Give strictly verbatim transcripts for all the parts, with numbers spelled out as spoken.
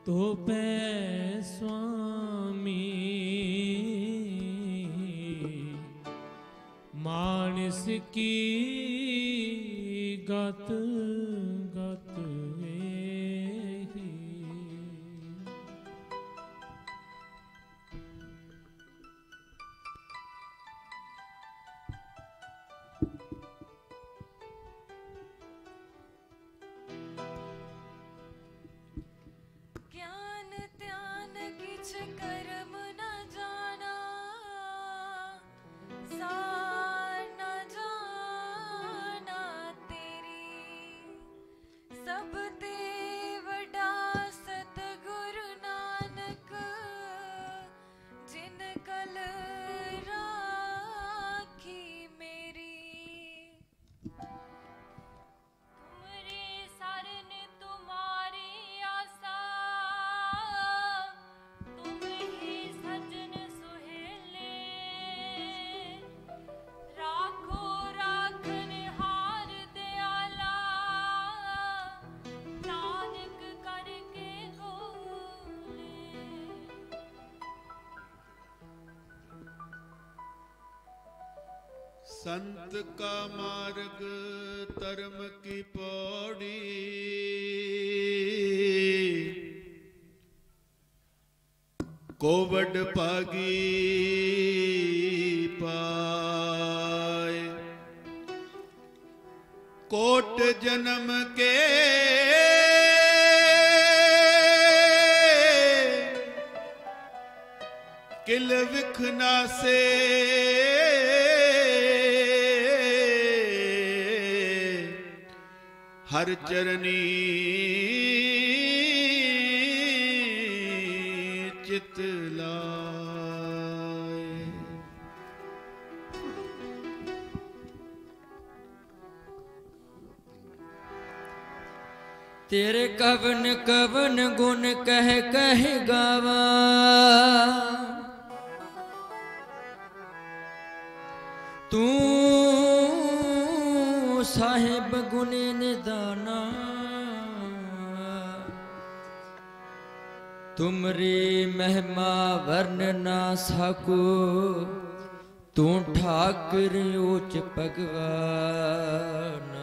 तो पै स्वामी मानस की गत गत एही। ज्ञान ध्यान किछ कर्म न जाना, सार न जाना तेरी। सब ते वडा सतगुरु नानक, जिन कल राखी मेरी। तुमरे सरन तुम्हारी आसा, तुम ही सजन सुहेले। राखो राखन हार दयाला, नानक करके गोले। संत का मार्ग धर्म की पौड़ी, कोवड पागी पाए। कोट जन्म के किल विखना से, हर चरनी चित लाए। तेरे कवन कवन गुण कह कह गावा, तू साहिब गुने निदाना। तुमरी महिमा वर्ण ना सकू, तू ठाकुर ऊच भगवान।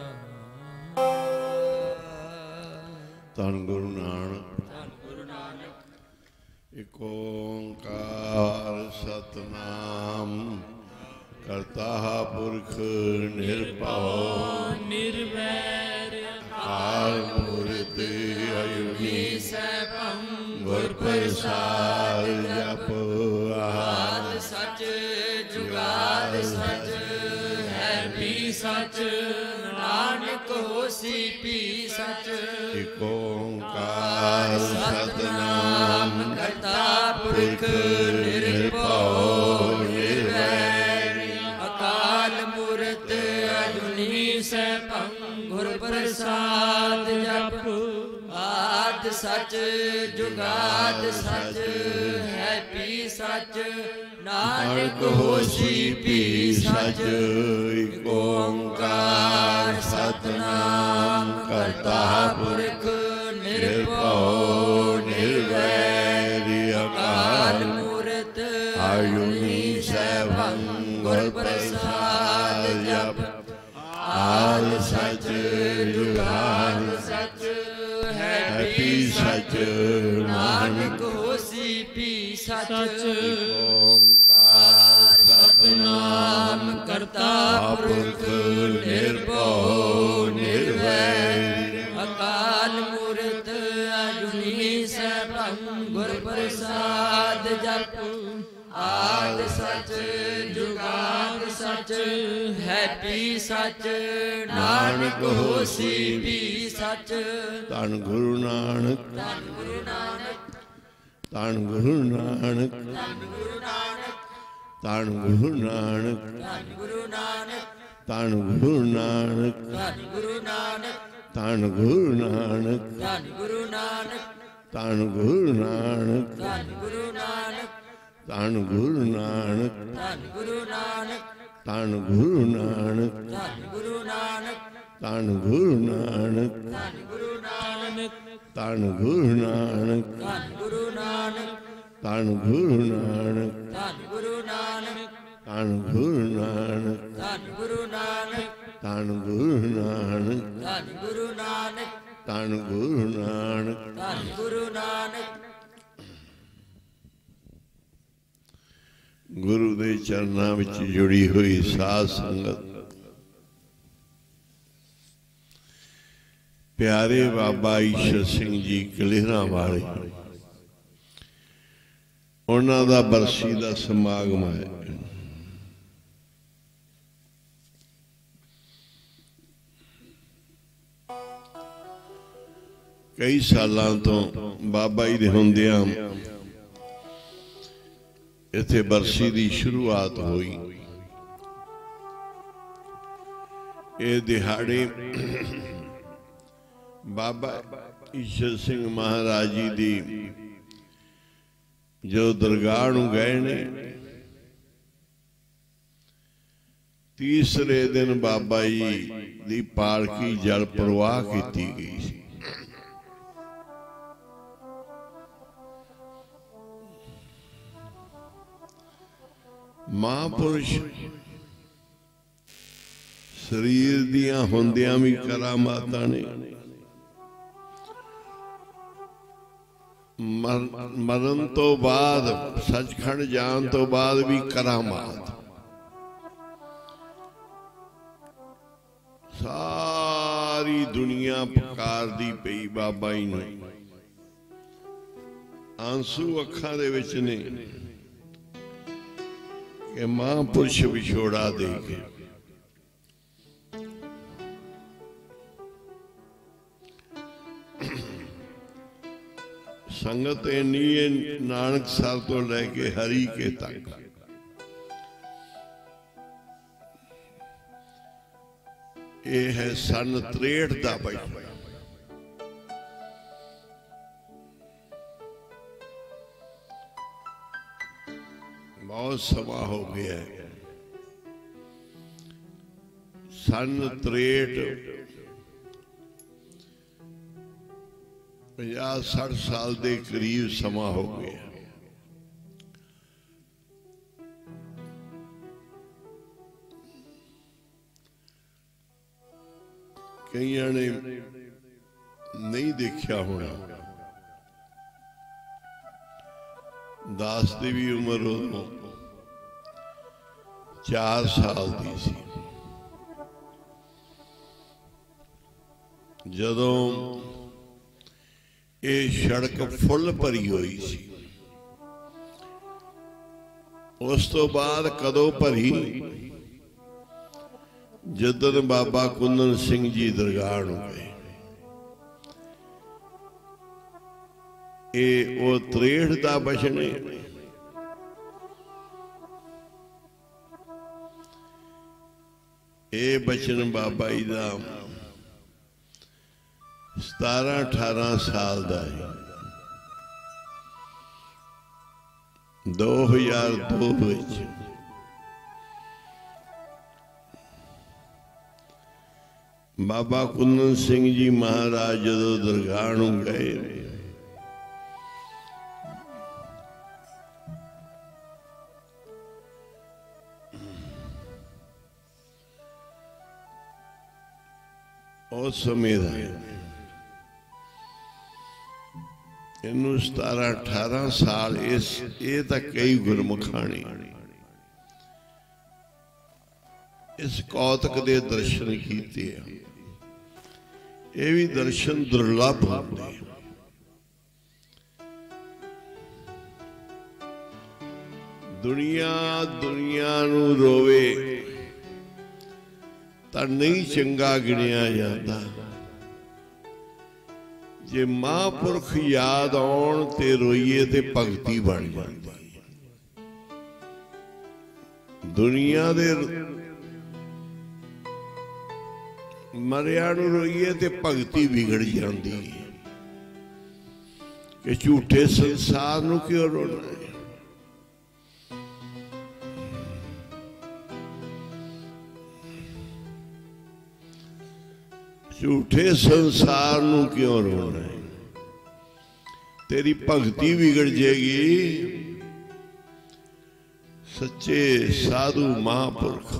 धन गुरु नानक। धन गुरु नानक। एक ओंकार सतनाम करता पुरख निर्भव निर्वैर अकाल मूर्त अजुनी सैभं गुर प्रसाद जप आद सच जुगाद सच है भी सच, नानक होसी भी सच। एक ओंकार सतनाम करता पुरख निर्भव निर्वैर अकाल मूर्त अजुनी सैभं गुर प्रसाद जप आद सच जुगाद सच है भी सच, नानक होसी भी सच। एक ओंकार सतनाम करता पुरख निर्भव निर्वैर अकाल मूर्त अजुनी सैभं गुर प्रसाद जप आद सच जुगाद सच है भी सच, नानक होसी भी सच। ओंकार सतनाम करता पुरख निर्भव निर्वैर अकाल मूर्त अजुनी सैभं गुर प्रसाद जप आद सच जुगाद सच है भी सच, नानक होसी भी सच। धन गुरु नानक। धन गुरु नानक। धन गुरु नानक। धन गुरु नानक। धन गुरु नानक। धन गुरु नानक। धन गुरु नानक। धन गुरु नानक। धन गुरु नानक। धन गुरु नानक। धन गुरु नानक। धन गुरु नानक। धन गुरु नानक। धन गुरु नानक। धन गुरु नानक। धन गुरु नानक। धन गुरु नानक। धन गुरु नानक। ਧੰਨ ਗੁਰੂ ਨਾਨਕ ਧੰਨ ਗੁਰੂ ਨਾਨਕ ਧੰਨ ਗੁਰੂ ਨਾਨਕ ਧੰਨ ਗੁਰੂ ਨਾਨਕ ਧੰਨ ਗੁਰੂ ਨਾਨਕ ਧੰਨ ਗੁਰੂ ਨਾਨਕ ਧੰਨ ਗੁਰੂ ਨਾਨਕ ਧੰਨ ਗੁਰੂ ਨਾਨਕ ਧੰਨ ਗੁਰੂ ਨਾਨਕ ਧੰਨ ਗੁਰੂ ਨਾਨਕ। ਗੁਰੂ ਦੇ ਚਰਨਾਂ ਵਿੱਚ ਜੁੜੀ ਹੋਈ ਸਾਧ ਸੰਗਤ, ਪਿਆਰੇ ਬਾਬਾ ਈਸ਼ਰ ਸਿੰਘ ਜੀ ਕਲੇਰਾਂ ਵਾਲੇ, ਉਹਨਾਂ ਦਾ ਬਰਸੀ ਦਾ ਸਮਾਗਮ ਹੈ। ਕਈ ਸਾਲਾਂ ਤੋਂ ਬਾਬਾ ਜੀ ਦੇ ਹੁੰਦਿਆਂ ਇੱਥੇ ਬਰਸੀ ਦੀ ਸ਼ੁਰੂਆਤ ਹੋਈ। ਇਹ ਦਿਹਾੜੇ ਬਾਬਾ ਈਸ਼ਰ ਸਿੰਘ ਮਹਾਰਾਜ ਜੀ ਦੀ ਜੋ ਦਰਗਾਹ ਨੂੰ ਗਏ ਨੇ, ਤੀਸਰੇ ਦਿਨ ਬਾਬਾ ਜੀ ਦੀ ਪਾਲਕੀ ਜਲ ਪ੍ਰਵਾਹ ਕੀਤੀ ਗਈ ਸੀ। ਮਹਾਂਪੁਰਸ਼ ਸਰੀਰ ਦੀਆਂ ਹੁੰਦਿਆਂ ਵੀ ਕਰਾਮਾਤਾਂ ਨੇ, ਮਰਨ ਤੋਂ ਬਾਅਦ ਸੱਚਖੰਡ ਜਾਣ ਤੋਂ ਬਾਅਦ ਵੀ ਕਰਾਮਾਤ। ਸਾਰੀ ਦੁਨੀਆ ਪੁਕਾਰਦੀ ਪਈ ਬਾਬਾ ਜੀ ਨੂੰ, ਆਂਸੂ ਅੱਖਾਂ ਦੇ ਵਿੱਚ ਨੇ ਕਿ ਮਹਾਂਪੁਰਸ਼ ਵਿਛੋੜਾ ਦੇ ਕੇ। ਸੰਗਤ ਇੰਨੀ ਹੈ ਨਾਨਕਸਰ ਤੋਂ ਲੈ ਕੇ ਹਰੀ ਕੇ ਤੱਕ, ਇਹ ਹੈ ਸਨ ਤਰੇਹਠ ਦਾ ਬਚਪਨ। बहुत समा हो गया है। सन त्रेट पचास साठ साल के करीब समा हो गया। कई ने नहीं देखा होना, दास की भी उम्र उदों चार साल की सी जदों ये सड़क फुल भरी हुई सी। उस तो बाद कदों भरी, जदन बाबा कुंदन सिंह जी दरगाह नूं गए। ये वो त्रेहठ दा बचन है। ये बचन बाबा जी दा सतारा अठारह साल दा है। दो हजार दो विच बाबा कुंदन सिंह जी महाराज जदों दरगाह नूं गए, उस समय इनू सतारा अठारह साल इस ये तो कई गुरमुखाने इस कौतक दे दर्शन कीते। ये भी दर्शन दुर्लभ होंदे। दुनिया दुनिया नू रोवे तां नहीं चंगा गिणिया जाता। जे महापुरख याद आउण ते रोईए ते भगती बन जाती। दुनिया दे मरिया नूं रोईए ते भगती बिगड़ जाती कि झूठे संसार नूं क्यों रोना है। झूठे संसार नूं क्यों रोना है। तेरी भगती बिगड़ जाएगी। सच्चे साधु महापुरख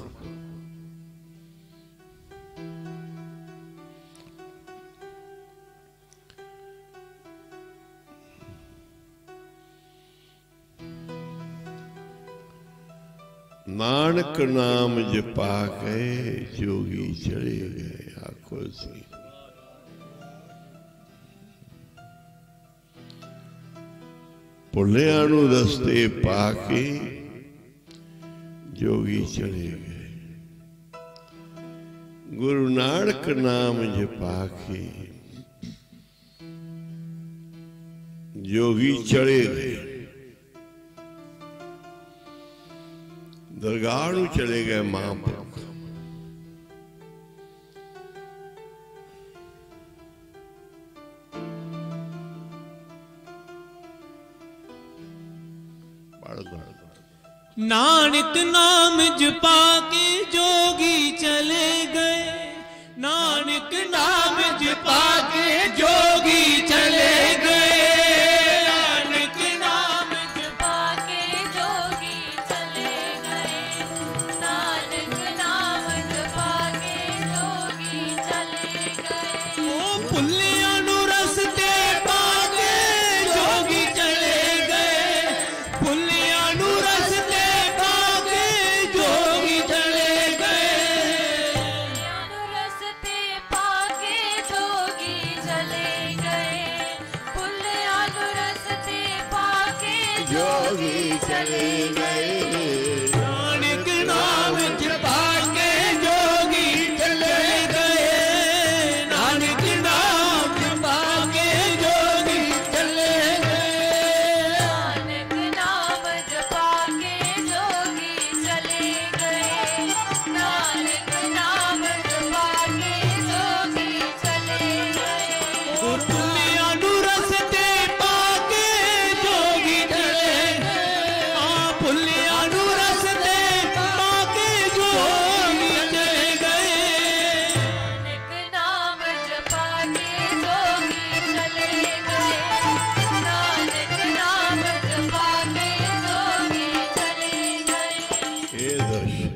नानक नाम जपा के जोगी चले गए। आखो सी भुलिया नू रस्ते पाके जोगी चले गए। गुरु नानक नाम जपा के जोगी चले गए। दरगाह नू चले गए महापुरख। नानक नाम जपा के जोगी चले गए। नानक नाम जपा के जोगी चले गए। नानक नाम जपा के जोगी चले गए। नानक नाम जपा के जोगी चले गए। ओ भुलिया नू रस्ते पाके जोगी चले गए। भुलिया नू रस्ते पाके जोगी चले गए। रस्ते पाके जोगी चले गए। भुलिया नू रस्ते पाके जोगी चले गए। नानक नाम जपा के जोगी चले गए। नानक नाम जपा के जोगी चले गए। नानक नाम जपा के जोगी चले गए। नानक नाम जपा के जोगी चले गए। और भुलिया नू रस्ते पाके जोगी चले गए। हाँ भुलिया नू रस्ते पाके जोगी चले गए। नानक नाम जपा के जोगी चले गए। नानक नाम जपा के जोगी चले गए। हे दर्शन,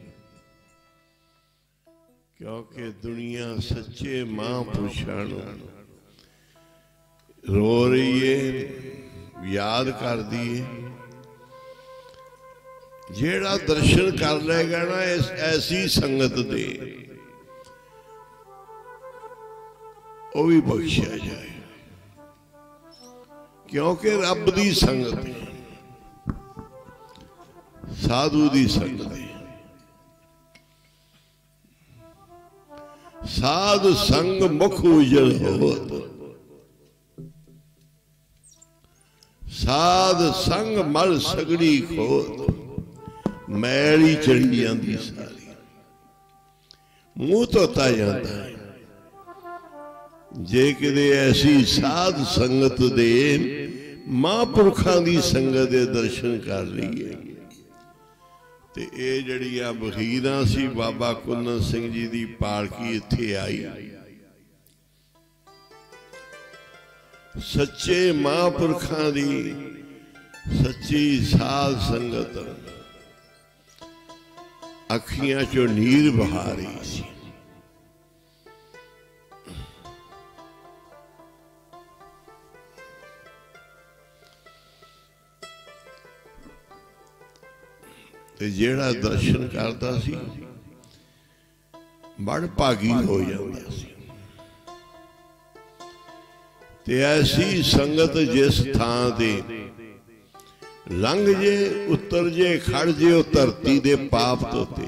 क्योंकि दुनिया सच्चे महापुरुषां नूं रो रही है, याद कर दी है। जेड़ा दर्शन कर लेगा ना इस ऐसी संगत दे, वो भी बख्शिया जाए। क्योंकि रब दी संगत है, साधु दी संगत है। साध संग मुख उजल होत, साध संग मल सगड़ी खोत। मैली चढ़ी जाती सारी, मुंह धोता जाता है। जे किते ऐसी साध संगत दे महापुरखां दी संगत दे दर्शन कर लईए ते ये जड़ियां बखीरां सी बाबा कुन्नन सिंह जी दी पालकी इत्थे आई। सच्चे महापुरखां दी सच्ची साध संगत अखियां चो नीर बहा रही सी। ते जेड़ा दर्शन करता सी बड़ भागी हो जाता सी। ते ऐसी संगत जिस थां ते लंघ जे उतर जे खड़ जे ओ धरती दे पाप धोते।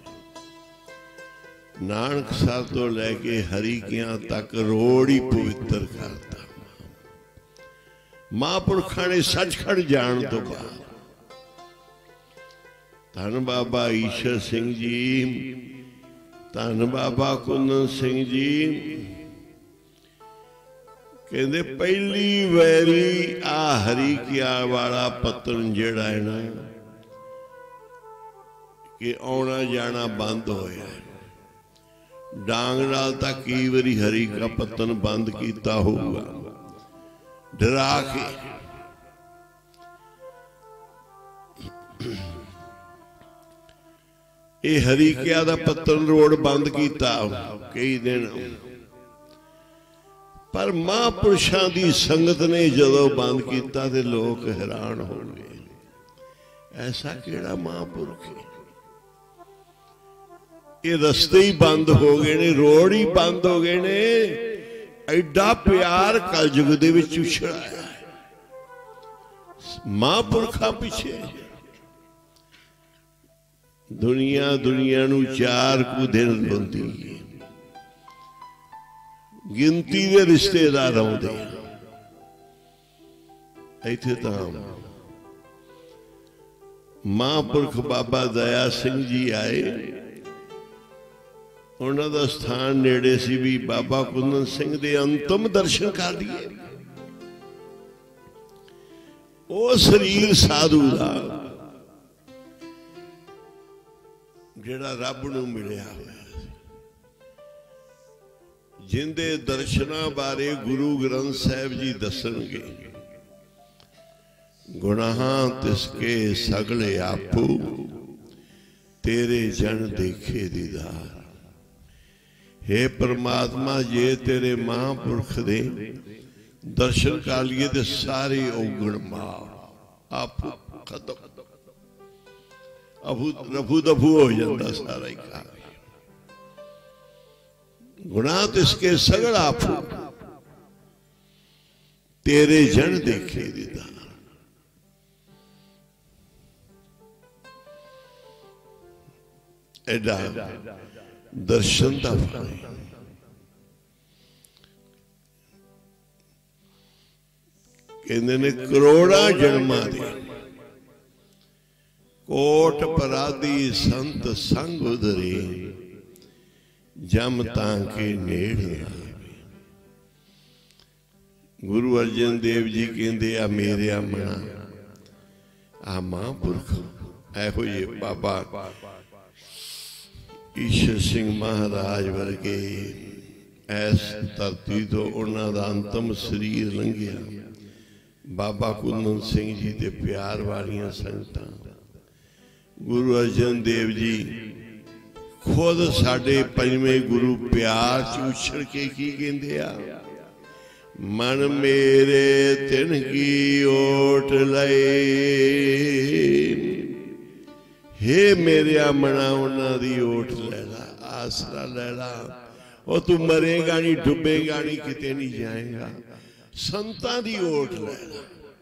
नानक साहब तो लैके हरीकियां तक रोड़ ही पवित्र करता। महापुरखां ने सचखड़ जाण तो बाद धन बाबा ईश्वर सिंह जी, धन बाबा कुन्नन सिंह जी कहते पहली वैरी आ हरीकिया वाला पत्तन जेड़ा है ना कि आना जाना बंद होया। डांग नाल तां कई वारी हरी का पत्तन बंद किया होगा, डरा के ये हरीकिया दा पत्तन रोड बंद किया कई दिन, पर महापुरुषों की संगत ने जदों बंद किया तो लोग हैरान हो गए, ऐसा केड़ा महापुरुष है, ये रस्ते ही बंद हो गए ने, रोड ही बंद हो गए ने, एडा प्यार कलयुग दे विच उछड़ाया महापुरखा पिछे। दुनिया दुनिया नू चार कु दिन रोंदी है, गिनती दे रिश्तेदार आउंदे, इत्थे तां महापुरख बाबा दया सिंह जी आए, उन्हां दा स्थान नेड़े सी भी, बाबा कुंदन सिंह दे अंतिम दर्शन कर लिए। वो शरीर साधु दा जिहड़ा रब नूं मिलिया होया, जिंदे दर्शनां बारे गुरु ग्रंथ साहिब जी दसणगे। गुनाहां तिसके सगले आपू, तेरे जन देखे दीदार। हे परमात्मा, जे तेरे महापुरख दे दर्शन कर लिए तो सारे औगण माफ, आप खत्म, अभू रफू दफू हो जाता सारा ही काम। गुनाह तो इसके सगड़ आपू, तेरे जन देखे दीदार। एडा दर्शन का फल कहते ने, करोड़ा जन्मां दे कोट पराधी संत संग उधरे, जम तांके नेड़े आवे। गुरु अर्जन देव जी कहते आ मेरे मना आ महापुरख ऐहो जे बाबा ईश्वर सिंह महाराज वर्गे ऐस धरती तो उन्हों का अंतिम शरीर लंघिया। बाबा कुंदन सिंह जी के प्यार वालियां संगतां, गुरु अर्जन देव जी खुद साडे पंजवें गुरु प्यार च उछड़ के की कहंदे आ, मन मेरे तिन की ओट लए। हे मेरे मना उन्हां दी ओट लैला, आसरा लैला, और तू मरेगा नहीं, डुबेगा नहीं, किते नहीं जाएगा, संतां दी ओट लैला।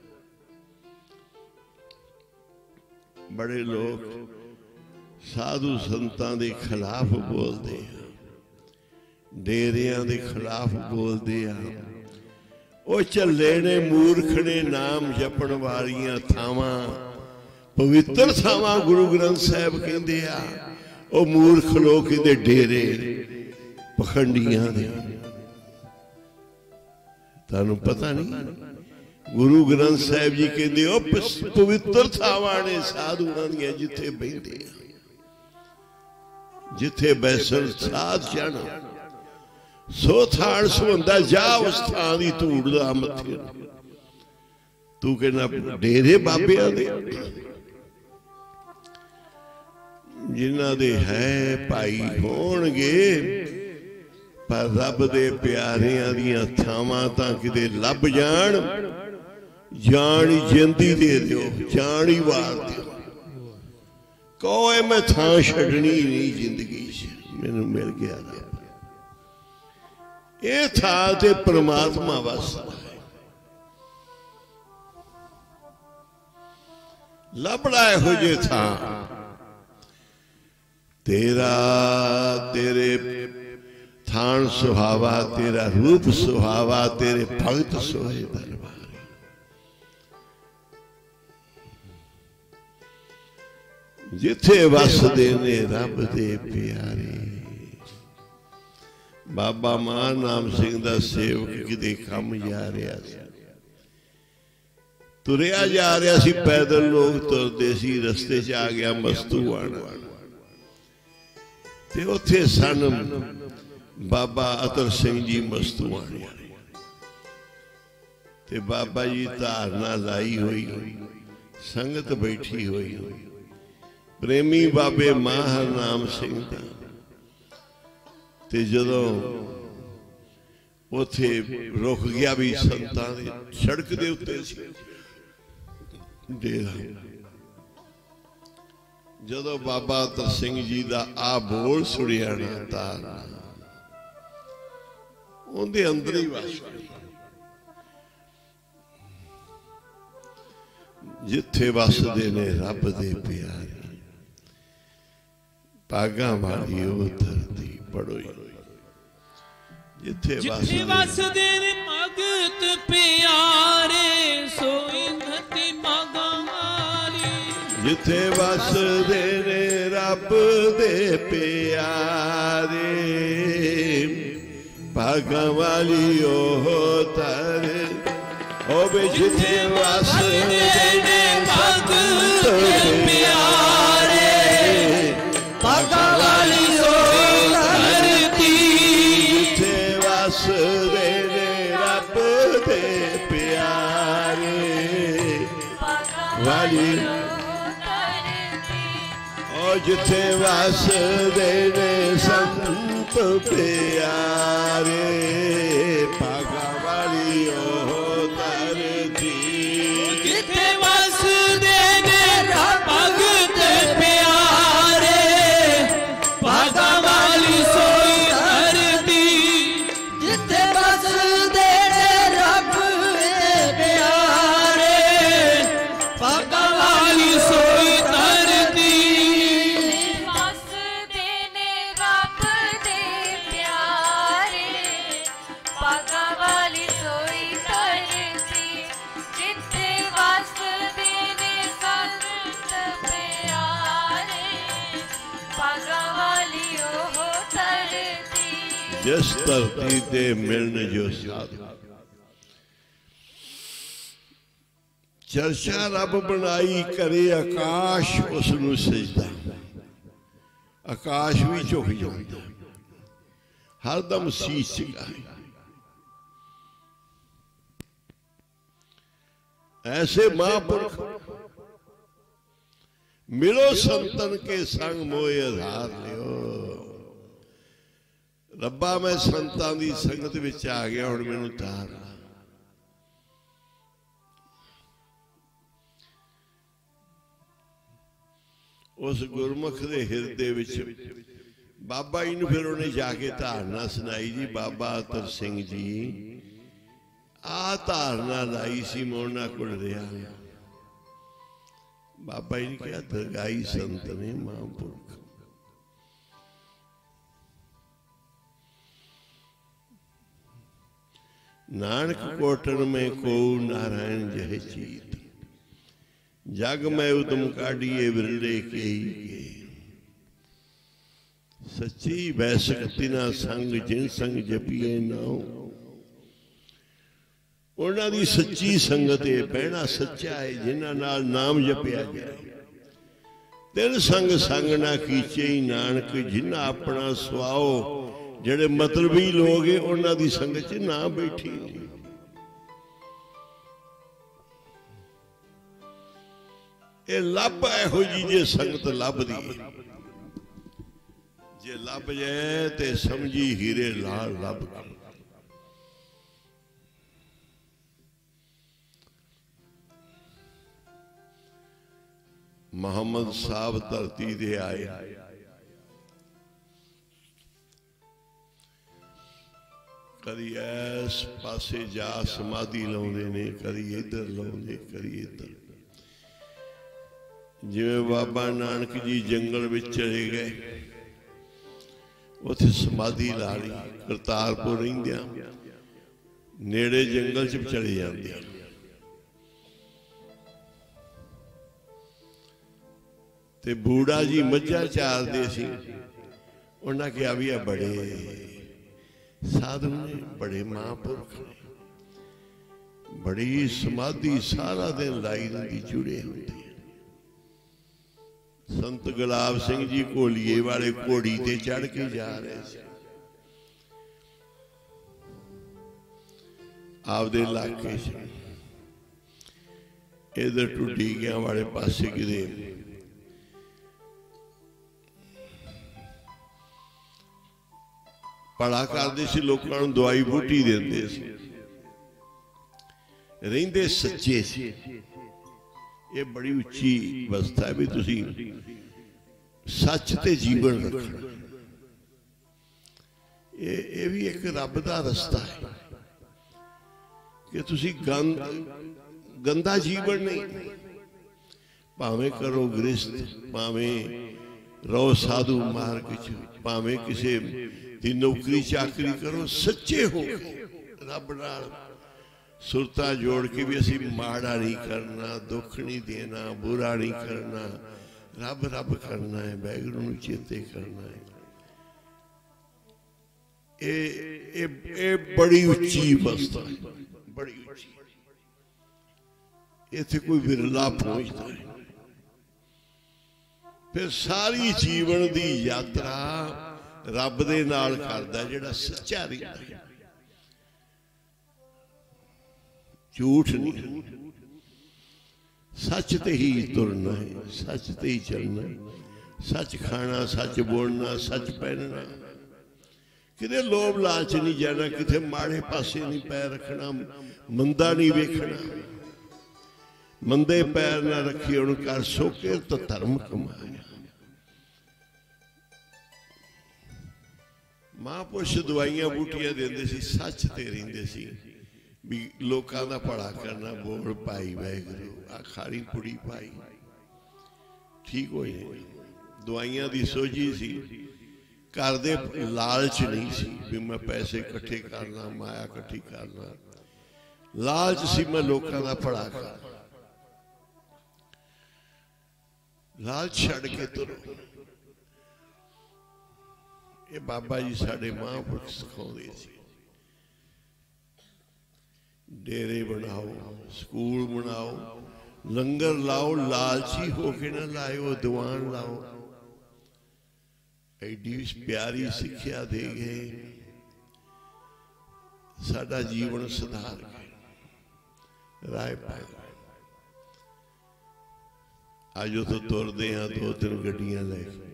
बड़े लोग साधु संतां दे खिलाफ बोलते हैं, डेरियां दे खिलाफ बोलते हैं। वो झल्ले ने मूर्ख ने नाम जपण वालियां थावां, पवित्र थावां गुरु ग्रंथ साहिब कहंदे आ, वो मूर्ख लोग कहंदे डेरे पखंडियां दे। तानू पता नहीं, गुरु ग्रंथ साहिब जी कहंदे ओ पवित्र थावां ने साधुआं दी जिथे बहिंदे, जिथे बैसन साध जाना, सो थान सुहंदा जा उस थां दी धूड़ दा मथे। तू कहना डेरे बाबियां दे, जिन्हां दे है भाई होणगे, पर रब दे प्यारियां दियां थावां तां किते लभ जाण, जान ही जिंदी दे दिओ, जान ही वार दिओ। कहो मैं थां छड्डनी नहीं जिंदगी च, मैनूं मिल गया। ये थां ते परमात्मा वास्ता है, लभड़ा इहो जे थां तेरा, तेरे थान सुहावा, तेरा रूप सुहावा, तेरे भगत सोहे दरबार। जिथे वसदे ने रब दे प्यारे। बाबा मान नाम सिंह दा सेवक किते कम जा रहा सी, तुरिया जा रहा सी, पैदल लोग तुरदे सी, रस्ते च आ गया मस्तूआना, ते उत्थे सन बाबा अतर सिंह जी मस्तूआने। ते बाबा जी धारना लाई हुई, संगत बैठी हुई, प्रेमी बाबे मां हरनाम सिंह दा। ते जदों उथे रुक गया भी संतां दे सड़क दे उत्ते सी डेरा, जदों बाबा अतर सिंह जी दा आ बोल सुनिया ना तारना उनके अंदर ही वस गई। जिथे वसदे ने रब दे प्यारे, भागा वाली ओ धरती पढ़ो। जिथे वसदे ने भगत प्यारे, सोई धरती भागा वाली। जिथे वसदे ने रब दे प्यारे, भागा वाली ओ धरती। ओ बे जिथे वसदे ने भगत प्यारे, भागा वाली ओ धरती। जिथे वसदे ने रब दे प्यारे, वाली ओ जिथे वसदे ने संत प्यारे, भागा वाली ओ धरती। जिथे वसदे ने भगत प्यारे, भागा वाली सोई धरती। जिथे वसदे ने रब दे प्यारे, भागा वाली सोई धरती। वसदे ने रब दे प्यारे, भागा वाली सोई धरती। जिथे वसदे ने संत प्यारे, भागा वाली ओ धरती। जिस धरती ते मिलन जो साधु, चर्चा रब बनाई करे आकाश उसनू सजदा। आकाश भी झुक जाता, हरदम शीश झुकाए। ऐसे महापुरुष मिलो संतन के संग मोए आधार लियो। रब्बा मैं संतां दी संगत विच आ गया, हुण मैनूं तार। उस गुरमुख दे हिरदे विच बाबा जी नूं फिर उन्हें जाके धारना सुनाई जी, बाबा अतर सिंह जी आ धारना लाई सी मैं उन्हां कोल रहा। बाबा जी ने कहा दरगाई संत ने महापुरख। नानक कोटन में को नारायण जह चीत, जग में उदम काढ़िए विरले के ही। सच्ची वैसकति ना संग जिन संग जपिए नाओ। उन्हां दी सच्ची संगत है, बहना सच्चा है जिन्हां नाल नाम जपिया गया। तिन संग संग ना कीचे ही नानक, जिन्हां अपना सुआओ। जेड़े मतलबी लोग है उन्हां दी संगत च ना बैठी। ये लभ इहो जी जे संगत लभदी है, जे लभ जाए ते समझी हीरे लाल लभ गए। मोहम्मद साहब धरती दे आए, कदी इस पासे जा समाधि लाउंदे ने, कदी इधर लाउंदे, कदी इधर। जिवें बाबा नानक जी जंगल विच चले गए, उत्थे समाधि ला ली। करतारपुर रहिंदियां नेड़े जंगल च चले जांदे। ते बूढ़ा जी मझां चारदे सी। उन्हां कहा भी आ बड़े साधु ने, बड़े महापुरख ने, बड़ी समाधि सारा दिन लाई रही जुड़े होंगे। संत गुलाब सिंह जी घोलिए वाले घोड़ी ते चढ़ के जा रहे थे आपदे इलाके से। इधर टुटिया वाले पासे किते भला करते सी, लोगों को दवाई बूटी देंदे सी, रहिंदे सच्चे सी। ये बड़ी उच्ची अवस्था है भी तुसी सच ते जीवन रखना। ये ये भी एक रब दा रस्ता है कि तुसी गंद गंदा जीवन नहीं, भावें करो गृहस्थ, भावें रहो साधु मार्ग च, भावें किसी दी नौकरी चाकरी करो, सच्चे हो रब नाल सुरता जोड़ के भी असी माड़ा नहीं करना, दुख नहीं देना, बुरा नहीं करना, रब रब करना है, वाहिगुरू नूं चेते करना है। ए, ए, ए बड़ी उच्ची अवस्था है, बड़ी उच्ची। इत्थे कोई विरला पहुंचता है। फिर सारी जीवन की यात्रा रब दे नाल करदा जिहड़ा सच्चा रहिंदा है, झूठ नहीं, सच ते ही तुरना है, सच ते ही चलना है, सच खाना, सच बोलना, सच पहनना, किते लोभ लालच नहीं जाना, किते माड़े पासे नहीं पैर रखना, मंदा नहीं वेखना, मंदे पैर ना रखी उन कर सोके तो धर्म कमाया। महापुरुष दवाइयां बूटियां देंदे सी, सच ते रहिंदे सी भी लोकां दा भला करना। बोल पाई वाहिगुरू आ खाड़ी पुड़ी पाई, ठीक हो जाए। दवाइयां दी सोझी सी, घर दे लालच नहीं सी भी मैं पैसे इकट्ठे करना, माया इकट्ठी करना, लालच सी मैं लोकां दा भला करना। लालच छड़ के तुरो। ये बाबा जी साडे महापुरुष सिखाउंदे सी। डेरे बनाओ, स्कूल बनाओ, लंगर लाओ, लालची होके ना लाओ, दीवान लाओ। एडी प्यारी शिक्षा दे गए, साडा जीवन सुधार गए, राय पाए। आज तो तुरदे हैं दो तीन गड्डियां लेके,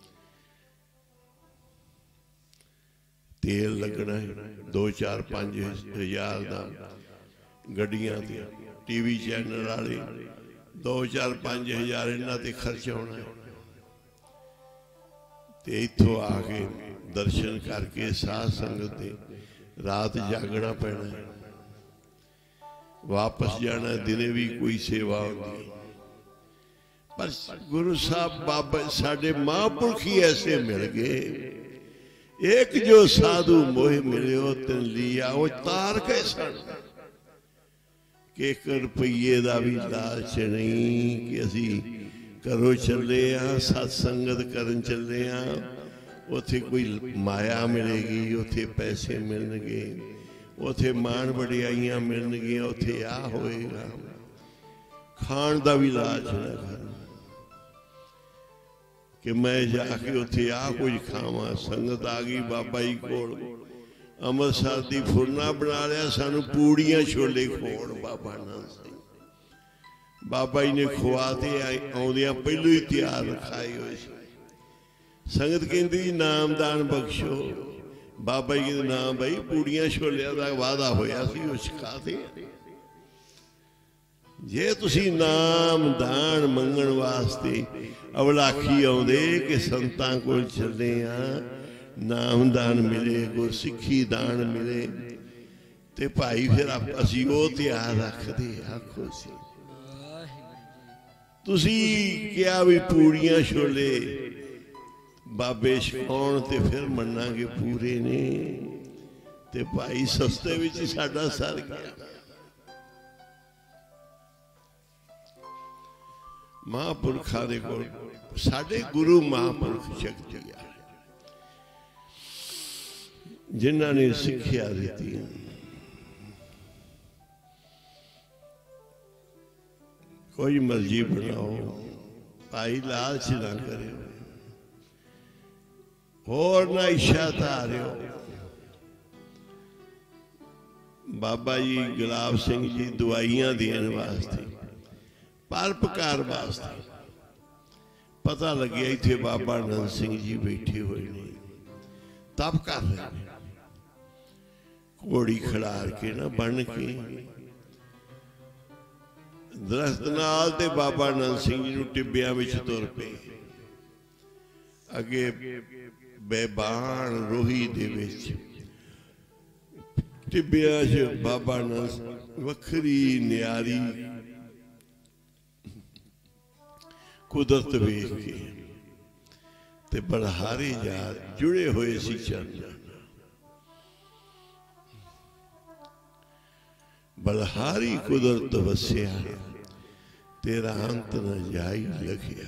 तेल लगना है दो चार पांच हजार का, गड्डियां दी टीवी चैनल वाले दो चार पांच हजार इन्हां ते खर्च होना है। ते इत्थों आके दर्शन करके साध संगत दे रात जागना पैना है, वापस जाना, दिने भी कोई सेवा होती। पर गुरु साहब बाबा साडे महापुरख ही ऐसे मिल गए, एक जो साधु मोह मिले तिन लिया वो तार कैसा कि एक रुपये का भी लालच नहीं कि असी घरों चले हाँ सत्संगत करन चले हाँ, उथे कोई माया मिलेगी, उथे पैसे मिलणगे, उथे मान वडियाइयां मिलणगियां, उथे आ होएगा। खाण का भी लालच ना कर कि मैं जाके उथे आ कुछ खावा। संगत आ गई बाबा जी कोल, अमृतसर की फुरना बना लिया, सानू पूड़ियां छोले खोड़ बाबा नानक सिंह। बाबा जी ने खुआते आउंदियां पहलू ही तैयार रखाई हुई। संगत कहती जी नामदान बख्शो। बाबा जी कहते ना भाई पूड़ियां छोलियां का वादा होया सी उस खाते। जे तुसी नाम दान मंगण वास्ते अवलाखी आउंदे कि संतां कोल चले आ, नाम दान मिले, गुरसिक्खी दान मिले, ते भाई फिर असी वो तैयार रखते। आखो सी तुसी क्या भी पूड़ियां छोले बाबे छकाउण ते फिर मन्नांगे पूरे ने, ते भाई सस्ते विच साडा सर गया। महापुरखा दे कोल साडे गुरु महापुरख शक्ति है जिन्हां ने सिक्ख्या दी। कोई मर्जी बनाओ, भाई लालच ना करो, होर ना इच्छा धारियो। बाबा जी गुलाब सिंह जी दवाइयां देने वास्ते परोपकार वास्ते पता लगे इत्थे बाबा नंद सिंह जी बैठे हुए ने, तप कर रहे हैं, घोड़ी खड़ार के ना बन के दरख्त नाल ते बाबा नंद सिंह जी नूं टिब्बियां विच तुर पे। अगे बेबान रोही दे विच टिब्बियां च बाबा नंद वखरी न्यारी कुदरत वेख के ते बलहारी यार जुड़े हुए सी चरण। बलहारी कुदरत वसिया तेरा अंत न जाई लखिया।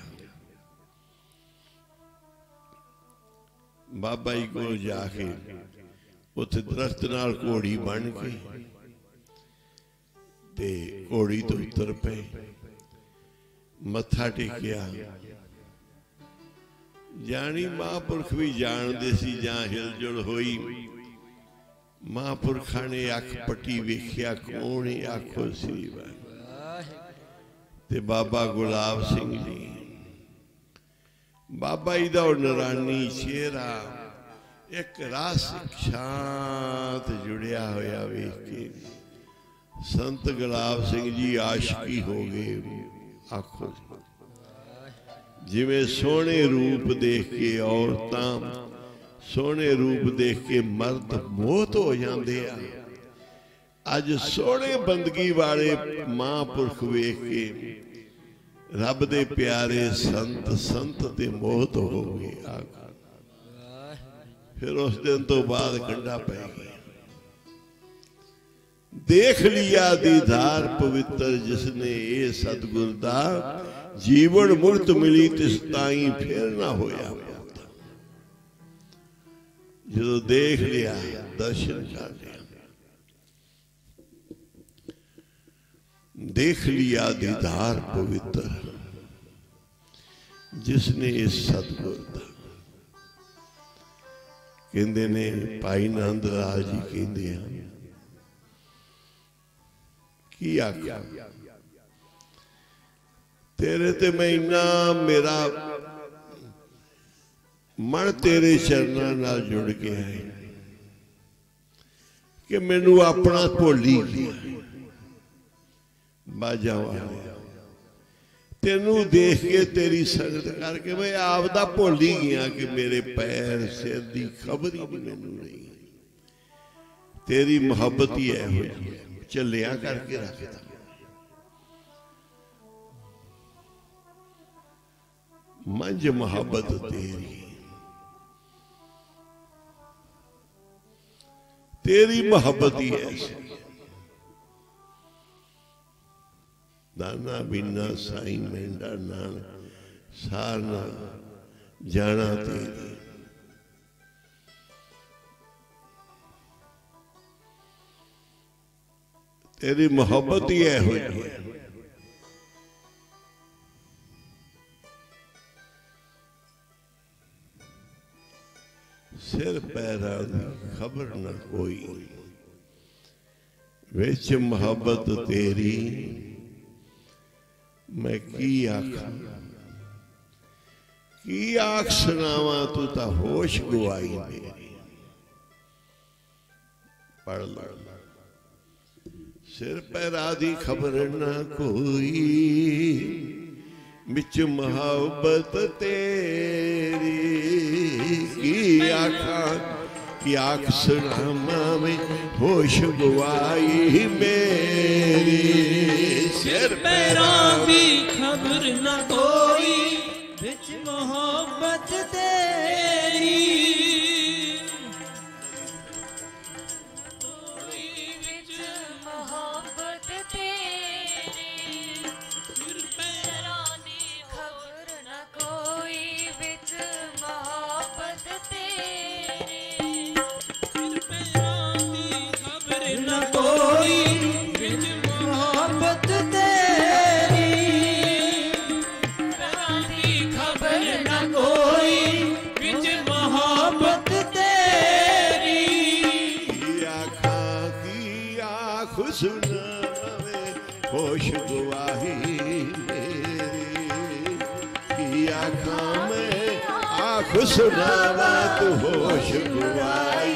बाबा जी को जाके उथे दरख्त नाल घोड़ी बन के ते घोड़ी तो उतर पे, मत्था टेकिया। जानी महापुरख भी जानते सी जां हिलजुल होई। महापुरखा ने अख पट्टी वेख्या, कौन है आखो श्री ते बाबा गुलाब सिंह जी। बाबा जी दा नरानी चेहरा एक रस शांत जुड़िया होया वेख के संत गुलाब सिंह जी आशिकी हो गए। आखो जिवें सोहने रूप देख के औरतां सोहने रूप देख के मर्द मोहत हो जाते हैं। अज सोहने बंदगी वाले महापुरख वेख के रब दे प्यारे संत संत ते मोहत हो गए। फिर उस दिन तो बाद कंडा पै गया। देख लिया दीदार पवित्र जिसने ये सतगुर दा, जीवन मुक्त मिली तिस ताई फिर ना होया। जो देख लिया दर्शन कर लिया, देख लिया दीदार पवित्र जिसने इस सतगुर दा। कहते ने भाई नंद लाल जी कहते हैं की आख्या तेरे ते मैं इन्ना मेरा मन तेरे चरणों नाल जुड़ के है कि मैनू अपना भुली गया। बाजा वाले तेनू देख के तेरी संगत करके मैं आपदा भुल ही गया कि मेरे पैर सिर की खबर ही मैनू नहीं। तेरी मुहब्बत ही है झलिया करके रखता। मंझ मुहब्बत तेरी तेरी मोहब्बत ही ऐसी। दाना बिना साई मेंढा नान सारना जाना तेरी। तेरी मोहब्बत ही है हो जी। सिर पैरा खबर न कोई विच मोहब्बत तेरी मैं की आखा की आख सुनावा तू ता होश गुआई मेरी। पढ़ लो सिर पैरा दी खबर न कोई बिच मोहब्बत तेरी की आखा की आख सुनावा में होश गुआई मेरी। सिर पैरा दी खबर न कोई बिच मोहब्बत तेरी। विच मोहब्बत तेरी सिर पैरा दी खबर न कोई बिच मोहब्बत तेरी। सिर पैरा दी खबर न कोई बिच मोहब्बत तेरी। पैरा दी खबर न कोई बिच सुनावा तू होश गवाई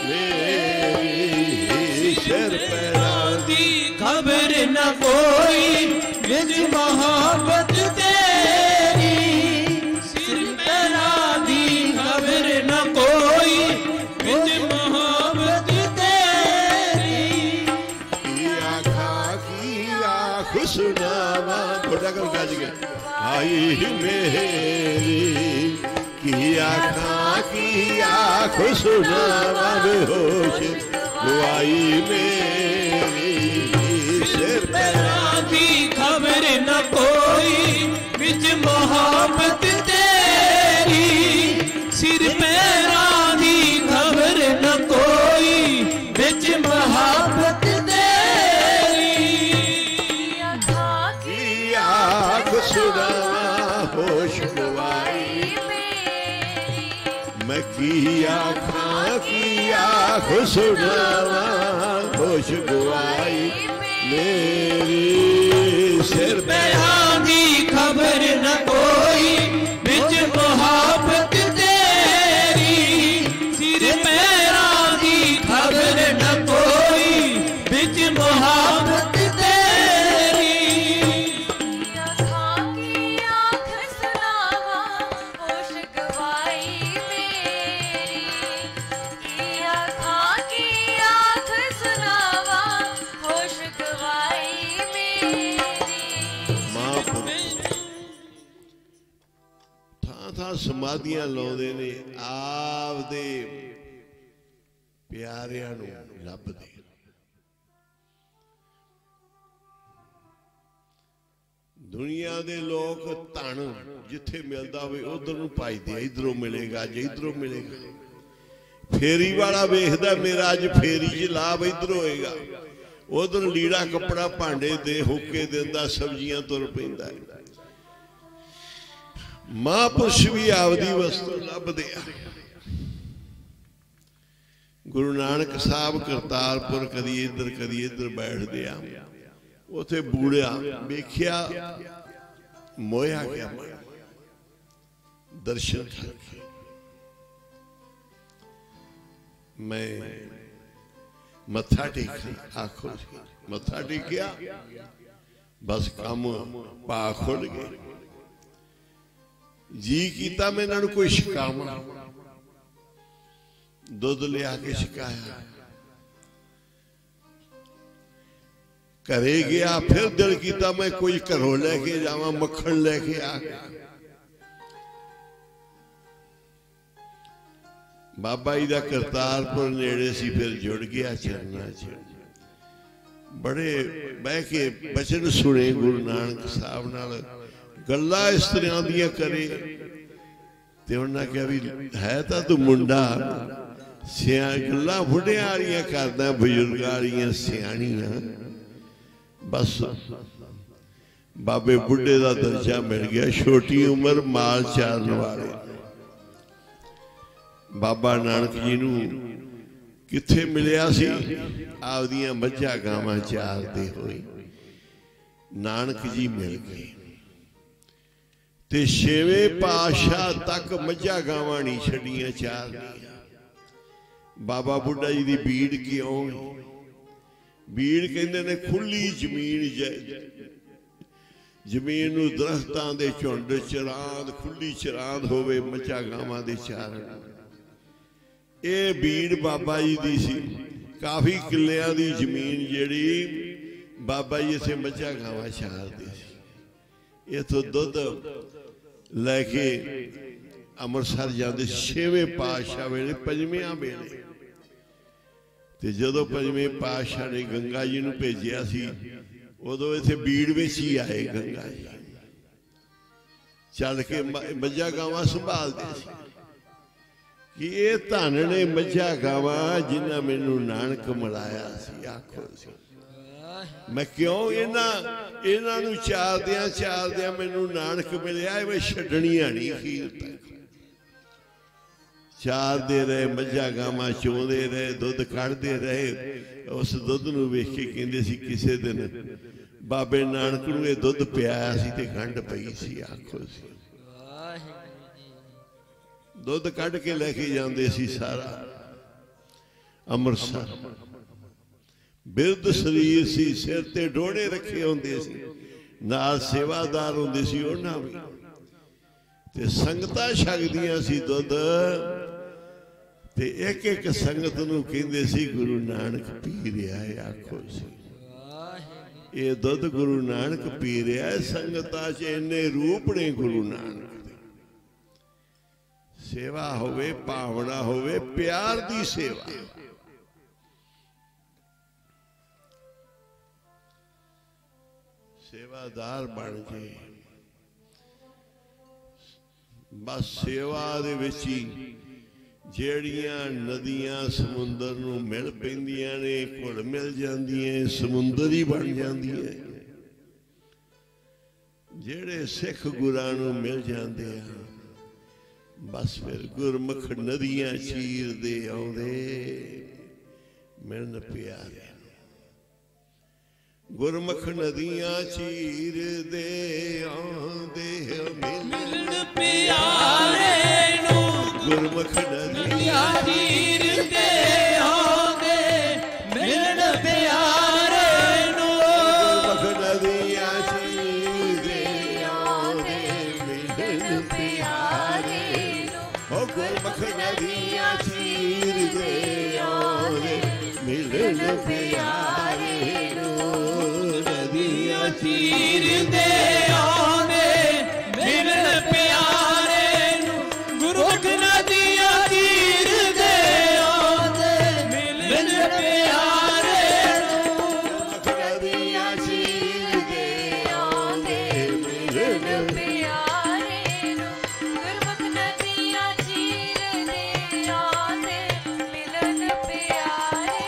मेरी सिर पैरां दी खबर न कोई विच मोहब्बत तेरी सिर पैरां दी खबर न कोई विच मोहब्बत तेरी की आखा की आख सुनावा थोड़ा कर गज गए आई मेरी की आखा की आख सुनावा बेहोश गवाई मेरी सिर पैरां दी खबर न कोई विच मोहब्बत तेरी सिर पैरां दी खबर न कोई विच मोहब्बत तेरी की आख सुनावा होश गवाई मैं की आखा की आख सुनावा होश गवाई मेरी सिर पैरां दी खबर न कोई विच मोहब्बत तेरी सिर पैरां दी खबर न कोई विच मोहब्बत तेरी आँखों की आँख सुनावा होश गवाई मेरी की आँखों की आँख सुनावा होश गवाई मेरी ਥਾਂ ਥਾਂ ਸਮਾਧੀਆਂ ਲਾਉਂਦੇ ਨੇ ਆਪਦੇ ਪਿਆਰਿਆਂ ਨੂੰ ਲੱਭਦੇ ਦੁਨੀਆ ਦੇ ਲੋਕ ਧਨ ਜਿੱਥੇ ਮਿਲਦਾ ਹੋਵੇ ਉਧਰ ਨੂੰ ਭਜਦੇ ਇਧਰੋਂ ਮਿਲੇਗਾ ਜੇ ਇਧਰੋਂ ਮਿਲੇਗਾ ਫੇਰੀ ਵਾਲਾ ਵੇਖਦਾ ਮੇਰਾ ਅੱਜ ਫੇਰੀ 'ਚ ਲਾਭ ਇਧਰ ਹੋਏਗਾ ਉਧਰ ਲੀੜਾ ਕੱਪੜਾ ਭਾਂਡੇ ਦੇ ਹੋਕੇ ਦਿੰਦਾ ਸਬਜ਼ੀਆਂ ਤੁਰ ਪੈਂਦਾ महापुरुष भी आवदी वस्तु लभदे आ गुरु नानक साहब करतारपुर कदी इधर कदी इधर बैठदे आ उथे बूढ़िया वेख्या मोया गया दर्शन करके मैं मत्था टेका आखो मत्था टेकिया बस काम पा खुल गए जी कीता मैं इन्होंने कोई शिकावा दुध लिया के शिकाया घरे गया फिर दिल कीता मैं कोई घरों लेके जावा मक्खन लेके आ गया बाबा जी का करतारपुर नेड़े सी फिर जुड़ गया चरना च बड़े बह के बचन सुने गुरु नानक साहब नाल गल्लां इस तरह दियां करे ते उन्हां कहा भी है तां तू मुंडा सिया गल्लां बुढ़ियां वालियां करदा बजुर्गां वालियां सियाणियां बस बाबे बुढ़े दा दर्जा मिल गया छोटी उम्र माल चारन वाले बाबा नानक जी नूं किथे मिलिया सी आपदियां मझां गावां चारदे होए नानक जी मिल गए ते छेवें पातशाह तक मझां गावां नहीं छड़ियां चारदियां बाबा बुढ़ा जी दी बीड़ क्यों बीड़ कहंदे ने खुली जमीन जमीन नूं दरख्तां दे झुंड चरांद खुली चरांद होवे मझां गावां दे चारण ये बीड़ बाबा जी दी सी काफ़ी किल्लियां दी जमीन जिहड़ी बाबा जी इत्थे मझां गावां चारदे सी इत्थों दुध लैके अमृतसर जाते छेवें पातशाह वेले पंजवें वेले ते जदों पंजवें पातशाह ने गंगा जी नूं भेजिया सी उदों इत्थे बीड़ विच ही आए गंगा जी चल के मझां गावां संभालदे सी कि ये धन ने मझां गावां जिन्हां मैनूं नानक मिलाया सी आखो सी मैं क्यों इन्हां इन्हां नूं चारदियां चारदियां मैनूं नानक मिलिया मैं छड्डणियां नहीं खीर तक चारदे रहे मझां गावां चोंदे रहे दुध कढ़दे रहे उस दुध नूं वेख के कहंदे सी किसे दिन बाबे नानक नूं इह दुध पियाया सी ते गंढ पई सी आखो सी दुध कढ़ के लेके जाते सी सारा अमृतसर। बिरध शरीर सी, सिर ते डोड़े रखे होंदे सी, नाल सेवादार होंदे सी उन्हां भी, ते संगतां छकदियां सी दुध। ते एक एक संगत नूं कहंदे सी गुरु नानक पी रिहा है। आखो सी ये दुध गुरु नानक पी रिहा है। संगतां च इन्ने रूप ने गुरु नानक दे। सेवा होवे, भावना होवे, प्यार दी सेवा। सेवादार बन गए। बस सेवा दे विच ही जेड़ियां नदियां समुंदर नूं मिल पैंदियां ने, घुल मिल जांदियां, समुंदर ही बन जांदियां। जेड़े सिख गुरां नूं मिल जांदे आ, बस फिर गुरमुख नदियां चीर दे आउंदे मिलन प्यारे। गुरमुख नदियां चीर दे आउंदे मिलन प्यारे नूं। गुरमुख नदियां चीर दे आउंदे मिलन प्यारे नूं। गुरमुख नदियां चीर दे आउंदे मिलन प्यारे नूं। ओ गुरमुख नदियां चीर दे आउंदे मिलन प्यारे नूं। नदियां चीर दे आउंदे मिलन प्यारे नूं। गुरमुख नदियां चीर दे आउंदे मिलन प्यारे नूं। गुरमुख नदियां चीर दे आउंदे मिलन प्यारे नूं। गुरमुख नदियां चीर दे आउंदे मिलन प्यारे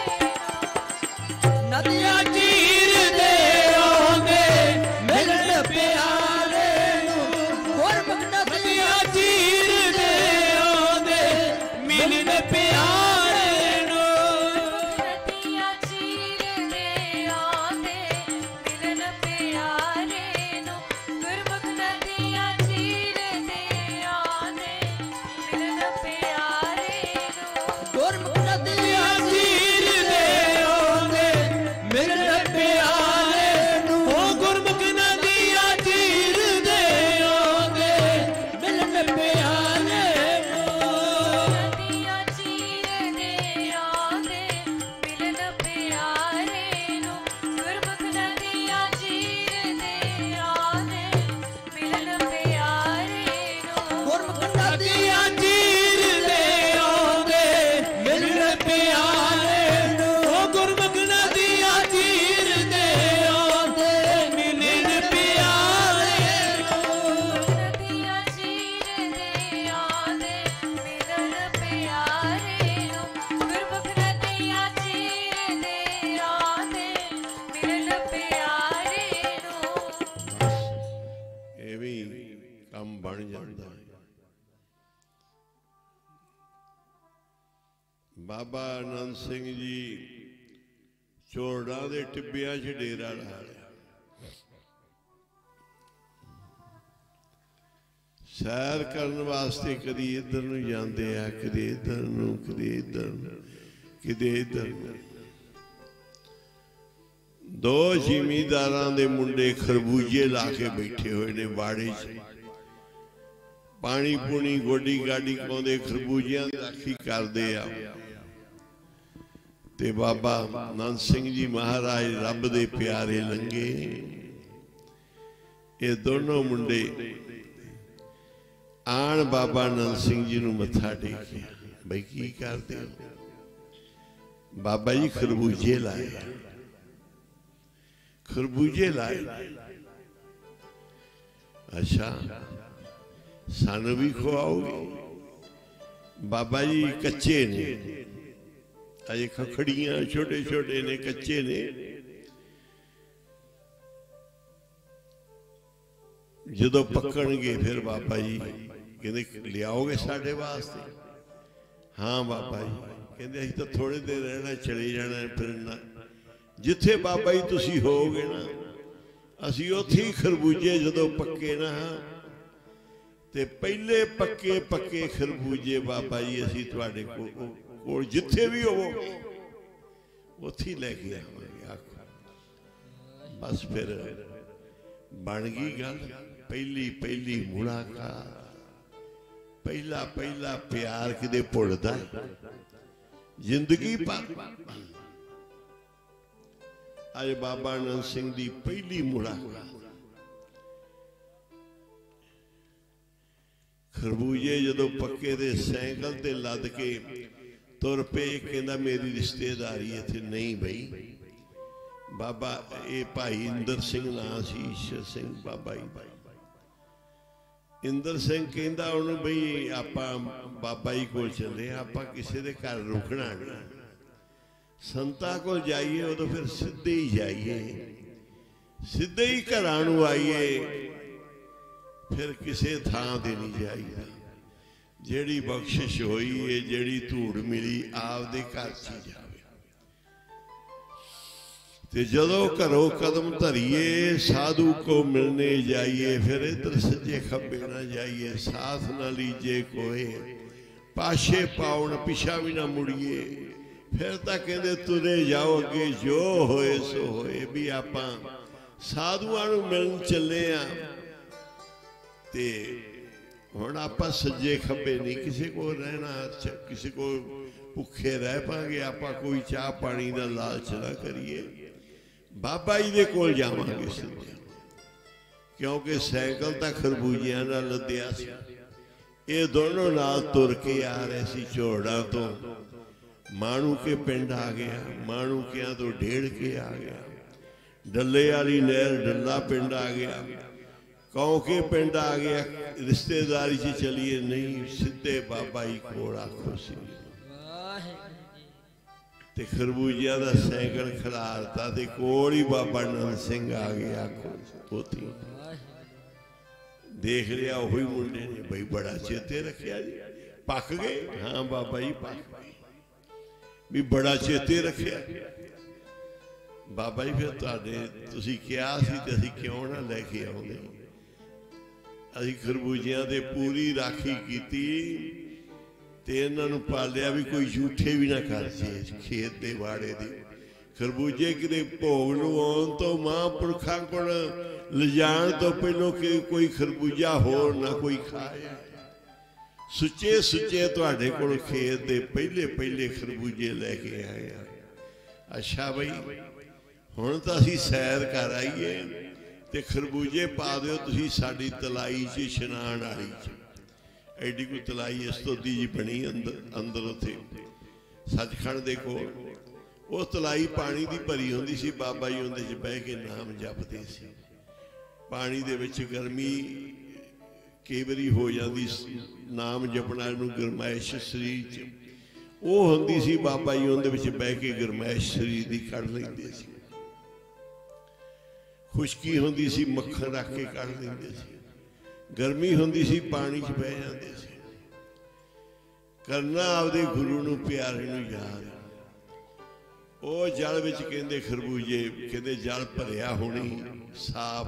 नूं। नदियां चीर दे आउंदे मिलन प्यारे नूं। गुरमुख नदियां चीर दे आउंदे मिलन प्यारे नूं। नदियां चीर दे आउंदे मिलन प्यारे नूं। गुरमुख नदियां चीर दे आउंदे मिलन प्यारे नूं। गुरमुख नदियां चीर दे आउंदे मिलन प्यारे नूं। ओ गुरमुख नदियां चीर दे आउंदे मिलन प्यारे नूं। नदियां चीर दे आउंदे मिलन प्यारे नूं। गुरमुख नदियां चीर दे आउंदे मिलन प्यारे नूं। गुरमुख नदियां चीर दे आउंदे मिलन प्यारे नूं। ओ गुरमुख नदियां चीर दे आउंदे मिलन प्यारे नूं। नदियां चीर दे आउंदे मिलन प्यारे नूं। गुरमुख नदियां चीर दे आउंदे मिलन प्यारे नूं। ਇਹ ਵੀ ਕੰਮ ਬਣ ਜਾਂਦਾ ਹੈ। ਬਾਬਾ ਆਨੰਦ ਸਿੰਘ ਜੀ ਚੋੜਾਂ ਦੇ ਟਿੱਬਿਆਂ 'ਚ ਡੇਰਾ ਲਾ ਲਿਆ। ਸੈਰ ਕਰਨ ਵਾਸਤੇ ਕਦੀ ਇੱਧਰ ਨੂੰ ਜਾਂਦੇ ਆ, ਕਦੇ ਇੱਧਰ ਨੂੰ, ਕਦੇ ਇੱਧਰ ਨੂੰ, ਕਦੇ ਇੱਧਰ ਨੂੰ। ਦੋ ਜ਼ਿਮੀਂਦਾਰਾਂ ਦੇ ਮੁੰਡੇ ਖਰਬੂਜੇ ਲਾ ਕੇ ਬੈਠੇ ਹੋਏ ਨੇ ਬਾੜੇ 'ਚ। ਪਾਣੀ ਪੂਣੀ ਗੋਡੀ ਗਾਡੀ ਪਾਉਂਦੇ, ਖਰਬੂਜਿਆਂ ਦੀ ਰਾਖੀ ਕਰਦੇ ਆ। ਤੇ ਬਾਬਾ ਆਨੰਦ ਸਿੰਘ ਜੀ ਮਹਾਰਾਜ ਰੱਬ ਦੇ ਪਿਆਰੇ ਲੰਗੇ। ਇਹ ਦੋਨੋਂ ਮੁੰਡੇ ਆਣ ਬਾਬਾ ਆਨੰਦ ਸਿੰਘ ਜੀ ਨੂੰ ਮੱਥਾ ਟੇਕਿਆ। ਬਈ ਕੀ ਕਰਦੇ ਹੋ? ਬਾਬਾ ਜੀ ਖਰਬੂਜੇ ਲਾਏ। खरबूजे लाए। अच्छा सानू भी खुआओगे? बाबा जी कच्चे ने, अजे खखड़ियां छोटे छोटे ने, कच्चे ने। जदों पकणगे फिर बाबा जी कहते लियाओगे साडे वास्ते? हाँ बाबा जी कहते असीं तो थोड़ी देर रहना, चले जाना, फिरना। जिथे बाबा जी तुसी होगे ना, असी उत्थे ही खरबूजे जदों पक्के ना ते पहले पक्के पक्के खरबूजे बाबा जी असी तुहाडे कोल जिथे भी होवोगे उत्थे लैके आवांगे। आखो बस फिर बन गई गल। पहली पहली मुलाकात, पहला पहला प्यार किते भुलदा जिंदगी पर। अज बाबा नंद सिंह दी पहली मुलाकात खरबूजे जदों पक्के दे सैकल ते लद के तुर पे कहंदा मेरी रिश्तेदारी इत्थे नहीं बई। बाबा ये भाई इंदर सिंह नाम सी, ईश्वर सिंह बाबा जी। इंदर सिंह कहंदा उन्होंने बई आपां बाबा जी कोल चले, आपां किसी दे घर रुकना नहीं, संतां कोल जाइए उदों फिर सीधे ही जाइए, सीधे ही घरां नूं आइए, फिर किसी थां ते नहीं जाइदा। जिहड़ी बख्शिश होई है, जिहड़ी धूड़ मिली आपदे घर च जावे। ते जदों घरों कदम धरिए साधु को मिलने जाइए, फिर इधर सज्जे खब्बे ना जाइए, साथ ना लीजिए कोई, पाशे पाउन पिछा भी ना मुड़िए। फिर तो कहते तुरे जाओ अगे जो होए सो होए। भी आपां साधुआं नूं मिलण चले आ ते हुण आपां सज्जे खब्बे नहीं किसी को रहना, किसी को भुखे रह पांगे। आपां कोई चाह पानी का लालच ना करिए, बाबा जी दे कोल जावांगे सीधे, क्योंकि सैकल तां खरबूजियां नाल लद्दिया सी। ये दोनों नाल तुर के आ रहे सी। झोड़ा तो माणू के पिंड आ गया, माणू के तो ढेड़ के आ गया, डल्ले वाली नहर डल्ला पिंड आ गया, कौ के पिंड आ गया। रिश्तेदारी च चलिए नहीं, सीधे बाबा जी कोल आखो सी। ते खरबूजिया दा सैकल खिलारता ते कोल ही बाबा नंद सिंह आ गया। उथी देख लिया वही मुंडे ने, भाई बड़ा चेते रखिया जी, पक गए। हाँ बाबा जी पक गए, भी बड़ा चेते रखिया। बाबा जी फिर तुहाडे तुसीं कहा सी ते असीं क्यों ना लैके आउंदे। असीं खरबूजियां ते पूरी राखी कीती ते इन्हां नूं पालिया भी कोई झूठे भी ना कर जे खेत दे वाड़े दे। खरबूजे किते भोग नूं आउण तो महापुरखां कोल लिजाण तो पहलों कि कोई खरबूजा होर ना कोई खाए। सुचे सुचे तुहाडे कोल खेत दे पहले पहले खरबूजे लैके आए। अच्छा बई हुण तां असीं सैर कर आईए ते खरबूजे पा दिओ तुसीं साडी तलाई च इशनान वाली च। एडी कोई तलाई इस तो दी जी बनी अंदर अंदर उत्थे सचखंड दे कोल। वो तलाई पानी दी भरी हुंदी सी, बाबा जी उहदे च बह के नाम जपदे सी। पानी दे विच गर्मी कई बारी हो जाती, नाम जपना नूं गरमाइश शरीर च वो हुंदी सी। बाबा जी उहदे विच बह के गरमाइश शरीर दी कढ लैंदे सी। खुशकी हुंदी सी, मक्खन रख के कढ लैंदे सी। गर्मी हुंदी सी, पानी च बह जांदे सी। करना आपदे गुरु नूं प्यारे नूं याद। वो जल विच कहंदे खरबूजे, कहंदे जल भरिया होनी साफ,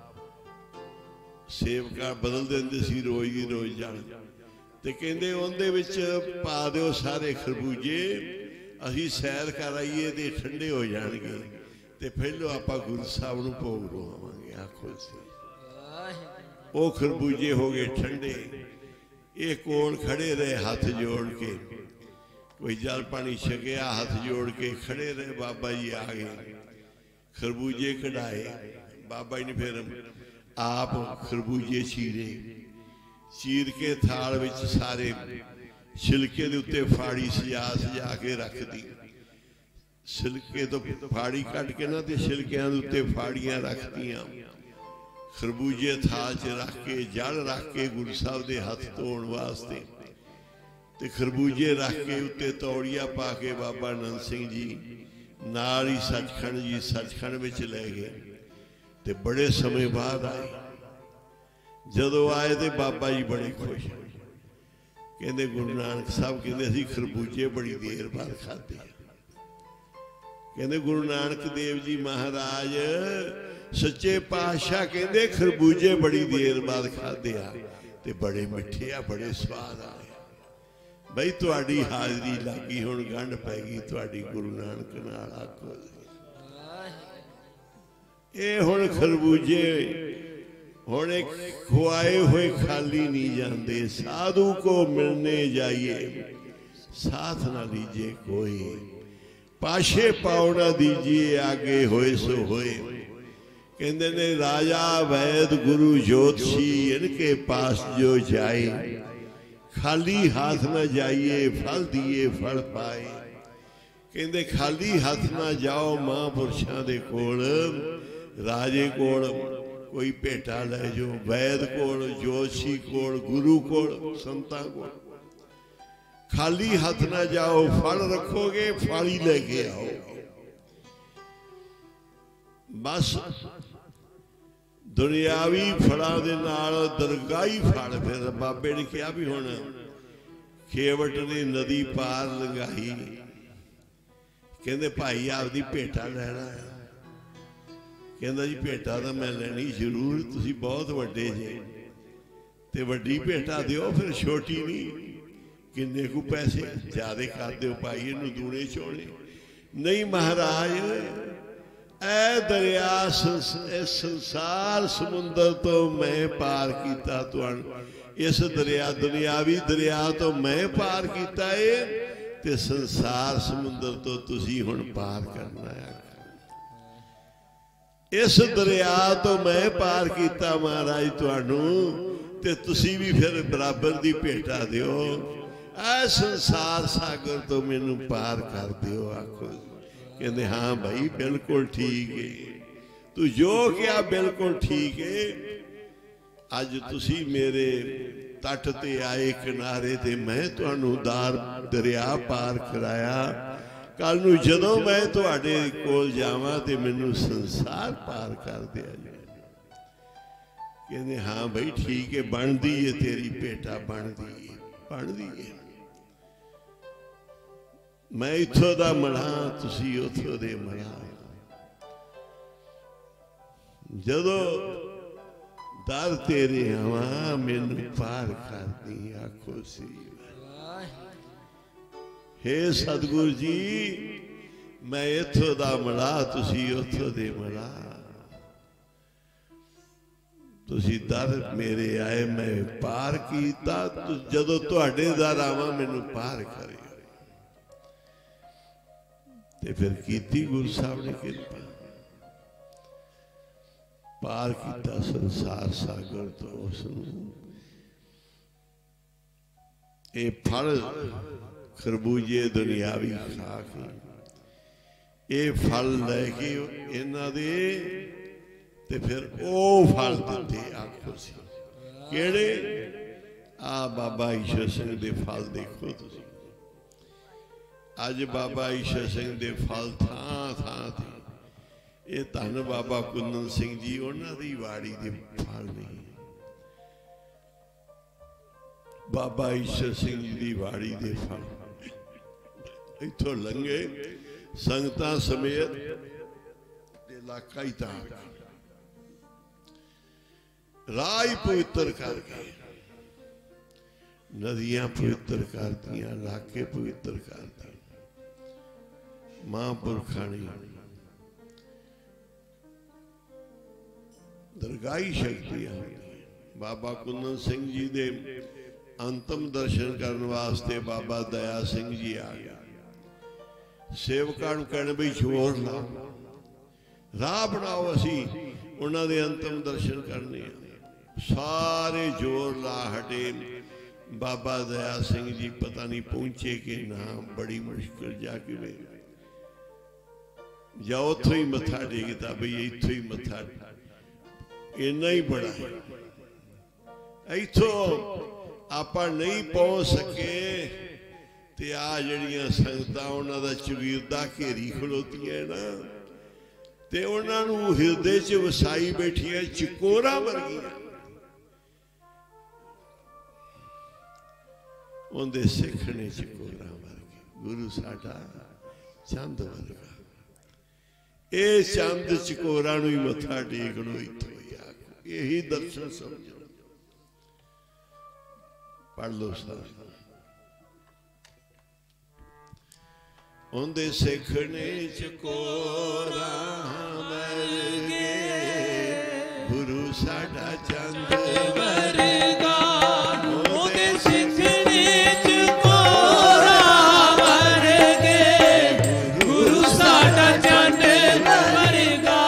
सेवका बदल देंदे सी रोज ही रोज जल। ते कहंदे उहदे विच पा दिओ सारे खरबूजे, असीं सैर कर आईए ते ठंडे हो जाणगे ते पहलों आपां गुरु साहब नूं भोग लवावांगे। आखो सी वो खरबूजे हो गए ठंडे। ये कोल खड़े रहे हाथ जोड़ के, कोई जल पानी छकिया हाथ जोड़ के खड़े रहे। बाबा जी आ गए, खरबूजे कढ़ाए। बाबा जी ने फिर आप खरबूजे चीरे, चीर के थाल विच सारे छिलके दे उत्ते फाड़ी सजा सजा के रख दी। छिलके तो फाड़ी कट के ना ते छिलकियां दे उत्ते फाड़ियां रख दियां। खरबूजे थाल च रख के जल रख के गुरु साहब दे हथ धोण वास्ते ते खरबूजे रख के उत्ते तौड़िया पा के बाबा नंद सिंह जी नाल ही सचखंड जी सचखंड विच लै गए। ते बड़े समय बाद आए। जदों आए तो बाबा जी बड़े खुश, कहते गुरु नानक साहब कहते असीं खरबूजे बड़ी देर बाद खाते। कहते गुरु नानक देव जी महाराज सच्चे पातशाह कहते खरबूजे बड़ी देर बाद खाते आ। ते बड़े मिठे आ, बड़े स्वाद आए। बई तुहाडी हाजरी लगी, हुण गंढ पै गई तुहाडी गुरु नानक नाल। आखो ये हुण खरबूजे हुण खुआए हुए खाली नहीं जाते। साधु को मिलने जाइए, साथ ना लीजिए कोई, पाशे पाओ ना दीजिए, आगे होए सो होए। कहते ने राजा वैद गुरु ज्योतिषी इनके पास जो जाए, खाली हाथ ना जाइए, फल दिए फल पाए। कहते खाली हाथ ना जाओ महापुरुषों दे कोल, राजे कोल कोई भेटा लै जाओ, वैद कोल, ज्योतिषी कोल, गुरु कोल, संतां कोल। खाली हाथ ना जाओ, फल रखोगे फल ही लेके आओ। बस दुनियावी फलों के नाल दरगाही फल। फिर बाबे ने कहा भी हुण खेवट ने नदी पार लंघाई, कहते भाई आपदी भेटा लैना है। कहता जी भेटा तो मैं लैनी जरूर, तुसीं बहुत वड्डे जे ते वड्डी भेटा दिओ, फिर छोटी नहीं। किन्ने कु पैसे ज्यादा कर दो भाई, इनू दूने चोने नहीं। महाराज ऐ दरिया संसार समुंदर तो मैं पार किया, तुहानू इस दरिया दुनियावी दरिया तो मैं पार किया है, ते संसार समुंदर तो तुसी हुण पार करना है। इस दरिया तो मैं पार किया महाराज तुहानू, ते तुसी भी फिर बराबर दी भेटा दिओ। आ संसार सागर तो मैनू पार कर दिओ। आखो कहते हाँ भाई बिल्कुल ठीक है, तू जो क्या बिल्कुल ठीक है। अज तुसी मेरे तट ते आए किनारे ते मैं तुहानू दार दरिया पार कराया, कल नू जदों मैं तुहाडे कोल जावां ते मैनू संसार पार कर दिया जी। कहते हाँ भाई ठीक है, बनदी है तेरी भेटा, बनदी है बनदी है। मैं इत्थों दा मड़ा, तुसी उत्थों दे मड़ा। जदों दर तेरे आवा मैनू पार कर दी। आखो सी हे सतगुरु जी, मैं इत्थों दा मड़ा, तुसी उत्थों दे मड़ा। तुसी दर मेरे आए, मैं पार कीता, जदों तुहाडे दर आवा मैनू पार करे। ते फिर कीती गुरु साहब ने कृपा, पार किया संसार सागर तो उसनू। ये फल खरबूजे दुनियावी खा के, ये फल लैके इन्हां दे ते फिर ओ फल दिते। आखो सी केड़े? आ बाबा ईश्वर सिंह दे फल देखो तुसी। अज बाबा ईश्वर सिंह दे फल थां थां ते, ये धन बाबा कुंदन सिंह जी उन्हां दी वाड़ी दे फल नहीं। बाबा ईश्वर सिंह जी दी वाड़ी दे फल इत्थों लंघे संगतां समेत इलाका ही तां राह ही पवित्र कर गए, नदियां पवित्र कर दियां, इलाके पवित्र कर दिए। महापुरखानी दरगाही शक्तियां। बाबा कुंदन सिंह जी दे अंतिम दर्शन करने वास्ते बाबा दया सिंह जी आ गया। सेवकां नूं कहण बई जोर लाओ, राह बनाओ, असी उन्हां दे अंतिम दर्शन करने। सारे जोर ला हटे। बाबा दया सिंह जी पता नहीं पहुंचे कि ना, बड़ी मुश्किल जाके वे जाओ उथों ही मत्था टेकता, बई इथों ही मत्था, इन्ना ही बड़ा है। इथों आपां नहीं पहुंच सके ते आ जड़ियां संगतां उन्हां दा चवीरदा घेरी खलोतियां ना, ते उन्हां नूं हिरदे च वसाई बैठियां चकोरा वर्गियां। उनके सिख ने चकोरा वर्गे, गुरु साडा चंद वर्गा। ये चंद चकोरा नूं ही मत्था टेक लो, इत्थों ही आखो, यही दर्शन समझो। पढ़ लो सारा। उनदे सिखने चकोरा वर्गे गुरु साडा चंद वर्गा। उनदे सिखने चकोरा वर्गे गुरु साडा चंद वर्गा।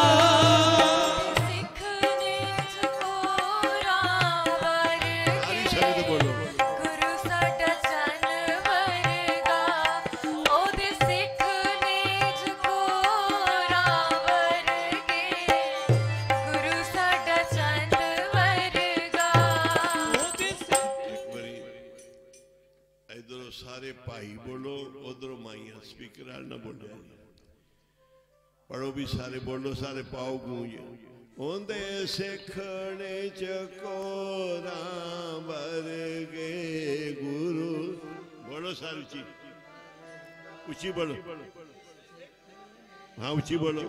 सिखने चकोरा वर्गे सारी संगत बोलो गुरु साडा चंद वर्गा। ओदे सिखने चकोरा वर्गे गुरु साडा चंद वर्गा। एक बारी इधरों सारे भाई बोलो, उधरों माइया स्पीकर वाल ना बोलो, पढ़ो भी सारे बोलो, सारे पाओ गूंज। उनदे सिखने चकोरा वर्गे गुरु, बोलो सारी चीज ऊंची बोलो, हाँ ऊंची बोलो।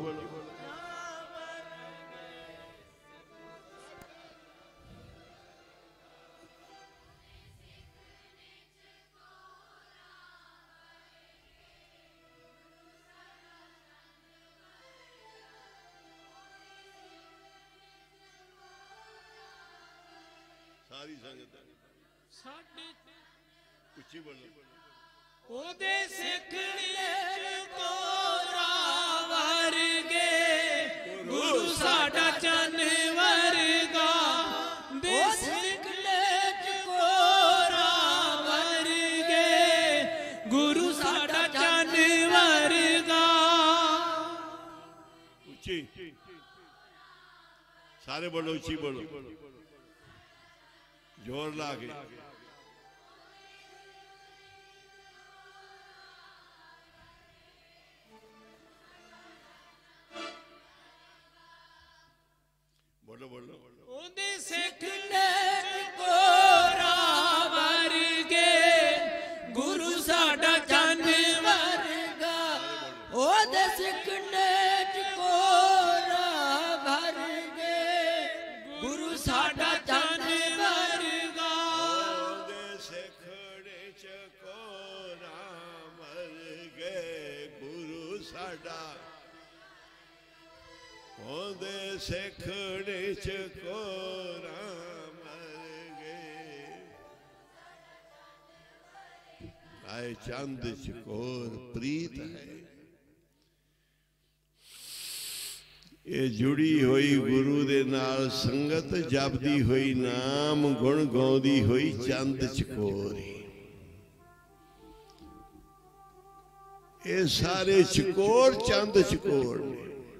सारी संगत साडे ऊंची बोलो। ओदे सिखने चकोरा वर्गे गुरु साडा चंद वर्गा। दे सिखने चकोरा वर्गे गुरु साडा चंद वर्गा। ऊंची सारे बोलो, ऊंची बोलो, जोर लाके। बोलो बोलो ओदे सिखने चकोरा वर्गे गुरु साडा चंद वर्गा। ओदे सिखने चकोरा वर्गे गुरु साडा चंद वर्गा। ओदे सिखने चकोरा वर्गे गुरु साडा। ओदे सिखने चकोरा वर्गे आए चंद चकोर प्रीत है। ये जुड़ी हुई गुरु दे नाल संगत, जपदी हुई नाम, गुण गाउंदी हुई चंद चकोरी। ये सारे चकोर चंद चकोर ने।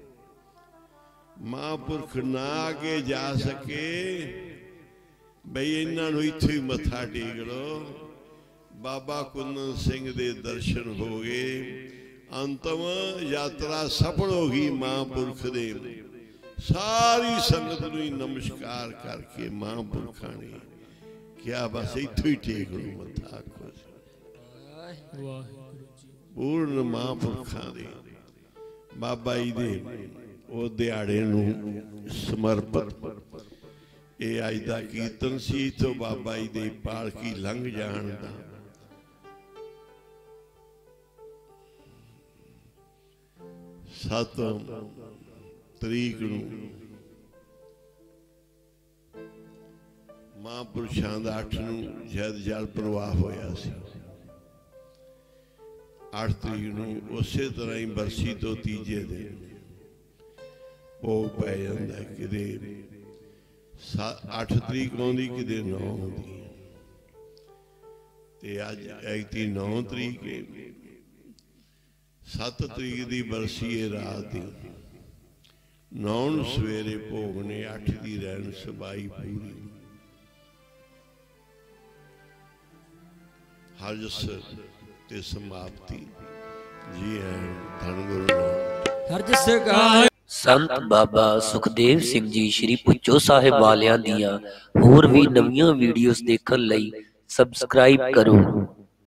महापुरख ना आगे जा सके बई इन्हों इत्थों ही मत्था टेक लो। बाबा कुन्नन सिंह दे दर्शन हो गए, अंतम यात्रा सफल हो गई। महापुरख दे सारी संगत नूं नमस्कार करके महापुरखा ने क्या बस इत्थों ही टेक लो मत्था। पूर्ण महापुरखा दे बाबा जी दे वो दिहाड़े नूं समर्पित ये अज दा कीर्तन सी। तो बाबा जी दे पालकी लंघ जाण दा सत तरीक नूं महापुरुषां दा अठ नूं जद जल प्रवाह होया सी। अठ तरीक नूं उसे तरह ही बरसी तो तीजे दिन भोग पै जांदा है। किते अठ तरीक आउंदी, किते नौ आउंदी। ते अज ऐती नौ तरीक है, सत्त तरीक दी बरसी है रात दी। नौ नूं सवेरे भोग ने, अठ दी रहन सबाई पूरी। हरजस ते समाप्ति जी है धन गुरु नानक। हरजस गाय संत बाबा सुखदेव सिंह जी श्री भुੱਚੋ ਸਾਹਿਬ ਵਾਲਿਆਂ ਦੀਆਂ ਹੋਰ ਵੀ ਨਵੀਆਂ ਵੀਡੀਓਜ਼ ਦੇਖਣ ਲਈ ਸਬਸਕ੍ਰਾਈਬ ਕਰੋ।